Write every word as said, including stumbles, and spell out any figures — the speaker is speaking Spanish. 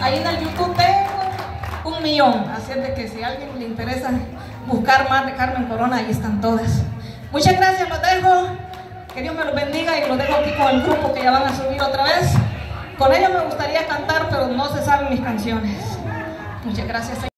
Ahí en el YouTube tengo un millón, así es de que si a alguien le interesa buscar más de Carmen Corona, ahí están todas. Muchas gracias, los dejo. Que Dios me los bendiga y los dejo aquí con el grupo que ya van a subir otra vez. Con ellos me gustaría cantar, pero no se saben mis canciones. Muchas gracias.